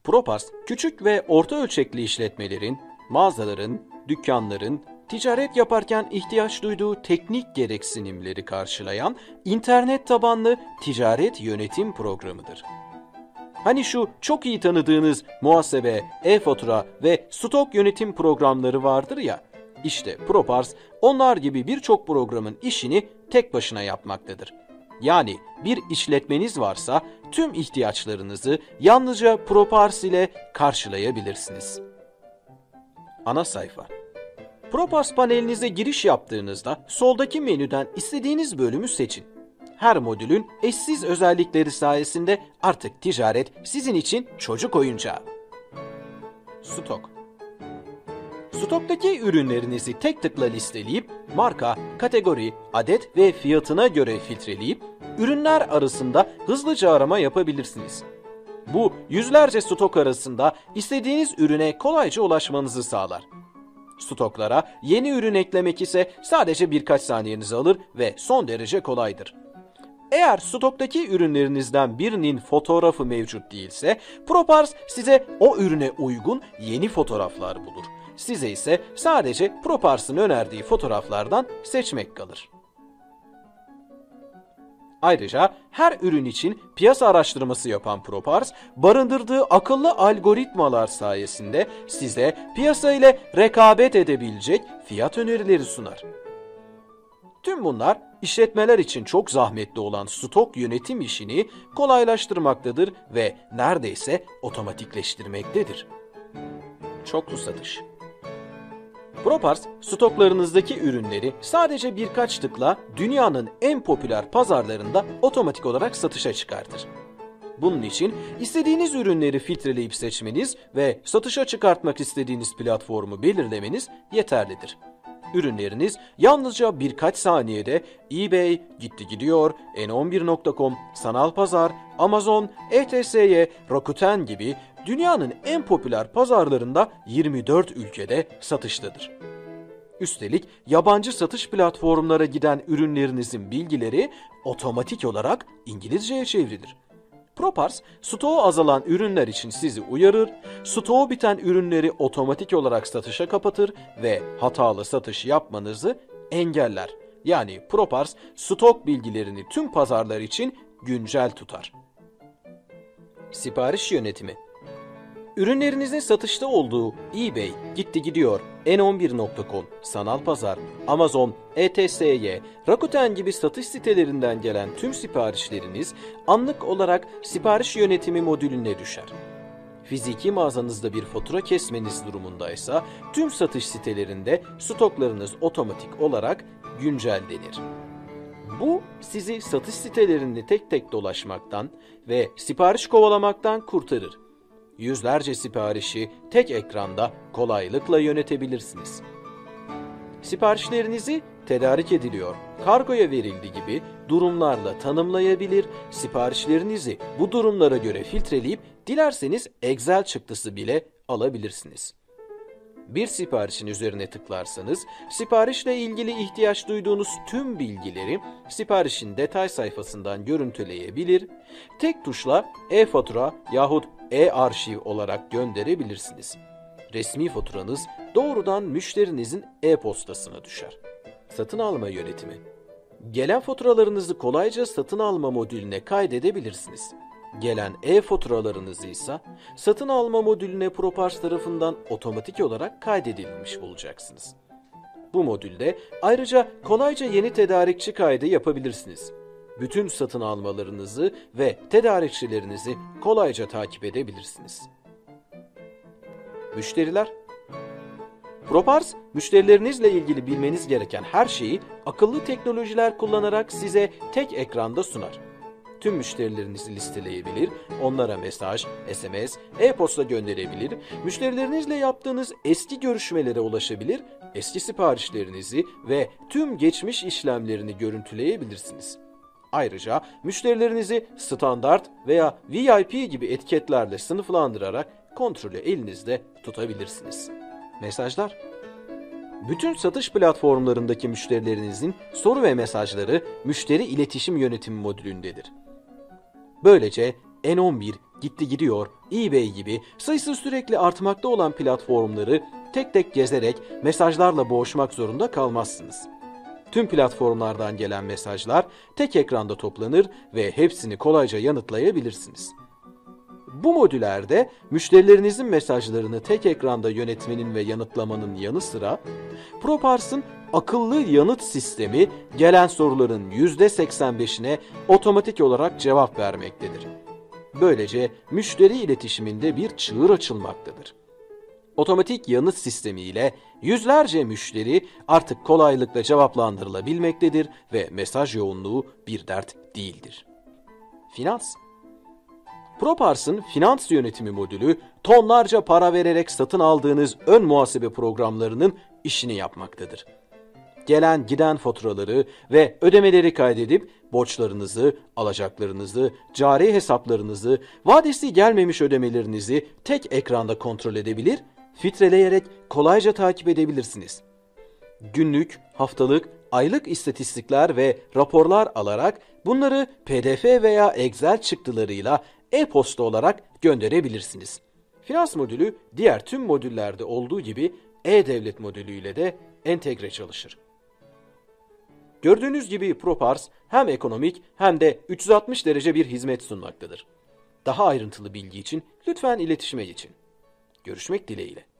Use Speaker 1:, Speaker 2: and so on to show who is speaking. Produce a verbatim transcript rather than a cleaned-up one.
Speaker 1: Propars, küçük ve orta ölçekli işletmelerin, mağazaların, dükkanların, ticaret yaparken ihtiyaç duyduğu teknik gereksinimleri karşılayan internet tabanlı ticaret yönetim programıdır. Hani şu çok iyi tanıdığınız muhasebe, e-fatura ve stok yönetim programları vardır ya, işte Propars onlar gibi birçok programın işini tek başına yapmaktadır. Yani bir işletmeniz varsa tüm ihtiyaçlarınızı yalnızca Propars ile karşılayabilirsiniz. Ana sayfa. Propars panelinize giriş yaptığınızda soldaki menüden istediğiniz bölümü seçin. Her modülün eşsiz özellikleri sayesinde artık ticaret sizin için çocuk oyuncağı. Stok. Stoktaki ürünlerinizi tek tıkla listeleyip marka, kategori, adet ve fiyatına göre filtreleyip ürünler arasında hızlıca arama yapabilirsiniz. Bu yüzlerce stok arasında istediğiniz ürüne kolayca ulaşmanızı sağlar. Stoklara yeni ürün eklemek ise sadece birkaç saniyenizi alır ve son derece kolaydır. Eğer stoktaki ürünlerinizden birinin fotoğrafı mevcut değilse, Propars size o ürüne uygun yeni fotoğraflar bulur. Size ise sadece Propars'ın önerdiği fotoğraflardan seçmek kalır. Ayrıca her ürün için piyasa araştırması yapan Propars, barındırdığı akıllı algoritmalar sayesinde size piyasa ile rekabet edebilecek fiyat önerileri sunar. Tüm bunlar işletmeler için çok zahmetli olan stok yönetim işini kolaylaştırmaktadır ve neredeyse otomatikleştirmektedir. Çoklu satış. Propars, stoklarınızdaki ürünleri sadece birkaç tıkla dünyanın en popüler pazarlarında otomatik olarak satışa çıkartır. Bunun için istediğiniz ürünleri filtreleyip seçmeniz ve satışa çıkartmak istediğiniz platformu belirlemeniz yeterlidir. Ürünleriniz yalnızca birkaç saniyede eBay, Gitti Gidiyor, N on bir nokta com, Sanal Pazar, Amazon, E T S, Rakuten gibi dünyanın en popüler pazarlarında yirmi dört ülkede satıştadır. Üstelik yabancı satış platformlara giden ürünlerinizin bilgileri otomatik olarak İngilizceye çevrilir. Propars, stoğu azalan ürünler için sizi uyarır, stoğu biten ürünleri otomatik olarak satışa kapatır ve hatalı satış yapmanızı engeller. Yani Propars, stok bilgilerini tüm pazarlar için güncel tutar. Sipariş yönetimi. Ürünlerinizin satışta olduğu eBay, Gitti Gidiyor, N on bir nokta com, Sanal Pazar, Amazon, E T S, Rakuten gibi satış sitelerinden gelen tüm siparişleriniz anlık olarak sipariş yönetimi modülüne düşer. Fiziki mağazanızda bir fatura kesmeniz durumundaysa tüm satış sitelerinde stoklarınız otomatik olarak güncellenir. Bu sizi satış sitelerinde tek tek dolaşmaktan ve sipariş kovalamaktan kurtarır. Yüzlerce siparişi tek ekranda kolaylıkla yönetebilirsiniz. Siparişlerinizi tedarik ediliyor, kargoya verildi gibi durumlarla tanımlayabilir, siparişlerinizi bu durumlara göre filtreleyip dilerseniz Excel çıktısı bile alabilirsiniz. Bir siparişin üzerine tıklarsanız, siparişle ilgili ihtiyaç duyduğunuz tüm bilgileri siparişin detay sayfasından görüntüleyebilir, tek tuşla e-fatura yahut e-arşiv olarak gönderebilirsiniz. Resmi faturanız doğrudan müşterinizin e-postasına düşer. Satın alma yönetimi. Gelen faturalarınızı kolayca satın alma modülüne kaydedebilirsiniz. Gelen e-faturalarınızı ise satın alma modülüne Propars tarafından otomatik olarak kaydedilmiş bulacaksınız. Bu modülde ayrıca kolayca yeni tedarikçi kaydı yapabilirsiniz. Bütün satın almalarınızı ve tedarikçilerinizi kolayca takip edebilirsiniz. Müşteriler. Propars, müşterilerinizle ilgili bilmeniz gereken her şeyi akıllı teknolojiler kullanarak size tek ekranda sunar. Tüm müşterilerinizi listeleyebilir, onlara mesaj, S M S, e-posta gönderebilir, müşterilerinizle yaptığınız eski görüşmelere ulaşabilir, eski siparişlerinizi ve tüm geçmiş işlemlerini görüntüleyebilirsiniz. Ayrıca müşterilerinizi standart veya V I P gibi etiketlerle sınıflandırarak kontrolü elinizde tutabilirsiniz. Mesajlar. Bütün satış platformlarındaki müşterilerinizin soru ve mesajları müşteri iletişim yönetimi modülündedir. Böylece N on bir, Gitti gidiyor, eBay gibi sayısı sürekli artmakta olan platformları tek tek gezerek mesajlarla boğuşmak zorunda kalmazsınız. Tüm platformlardan gelen mesajlar tek ekranda toplanır ve hepsini kolayca yanıtlayabilirsiniz. Bu modülerde müşterilerinizin mesajlarını tek ekranda yönetmenin ve yanıtlamanın yanı sıra Propors'un akıllı yanıt sistemi gelen soruların yüzde seksen beşine otomatik olarak cevap vermektedir. Böylece müşteri iletişiminde bir çığır açılmaktadır. Otomatik yanıt sistemi ile yüzlerce müşteri artık kolaylıkla cevaplandırılabilmektedir ve mesaj yoğunluğu bir dert değildir. Finans. Propors'un finans yönetimi modülü tonlarca para vererek satın aldığınız ön muhasebe programlarının işini yapmaktadır. Gelen giden faturaları ve ödemeleri kaydedip borçlarınızı, alacaklarınızı, cari hesaplarınızı, vadesi gelmemiş ödemelerinizi tek ekranda kontrol edebilir, filtreleyerek kolayca takip edebilirsiniz. Günlük, haftalık, aylık istatistikler ve raporlar alarak bunları P D F veya Excel çıktılarıyla e-posta olarak gönderebilirsiniz. Finans modülü diğer tüm modüllerde olduğu gibi e-devlet modülüyle de entegre çalışır. Gördüğünüz gibi Propors hem ekonomik hem de üç yüz altmış derece bir hizmet sunmaktadır. Daha ayrıntılı bilgi için lütfen iletişime geçin. Görüşmek dileğiyle.